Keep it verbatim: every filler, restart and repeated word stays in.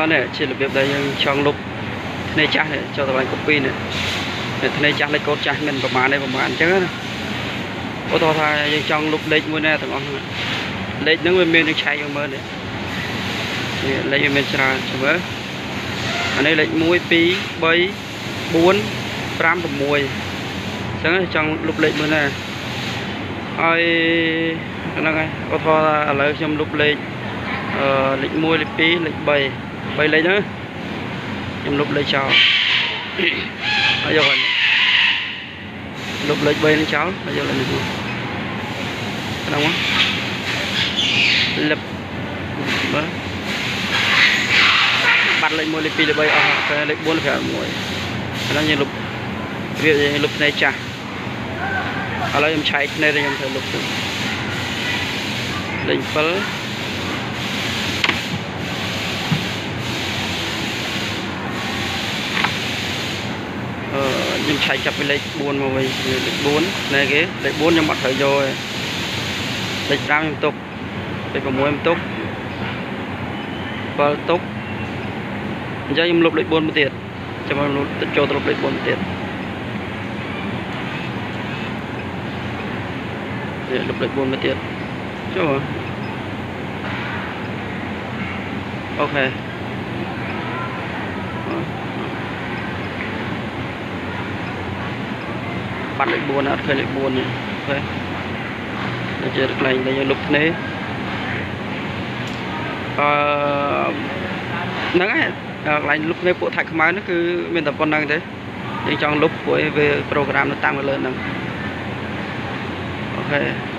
này chỉ là việc đây trong lúc này chắc này cho tụi anh copy này này chắc lấy code chắc mìnhประมาณnàyประมาณchứ ô tô thay trong lúc lấy mua nè tụi con lấy những nguyên miền được chạy vào mơ này lấy miền trà chấm mơ anh đây lấy muối pí bay bốn gram và muối chẳng trong lúc lấy mua nè ai nó ngay ô tô là lấy trong lúc lấy lấy muối lấy pí lấy bay bay lấy nữa trong lúc lấy cháo bây giờ lúc lấy bay lên cháu bây giờ là được đâu á lập bắt lấy mua lấy pi lấy bay ở lấy bốn phải muối nó như lúc việc lúc này chả ở đây em chạy này thì em phải lúc lên phớ nhưng chạy chập với lấy buồn mà về bốn này cái lấy bốn trong mặt thời rồi lấy đam em tục lấy vào mũi em tục và tục cho em lục lấy bốn một tiền cho mà lục cho tôi lục lấy bốn một tiền để lục lấy bốn một tiền chứ mà ok bắt lại buồn, ắt khơi lại buồn này, ok. Để chơi được này, đây lúc này, nó cái, lại lúc này bộ thạch máy nó cứ bên tập con năng thế, nhưng trong lúc của về program nó tăng lên nè, ok.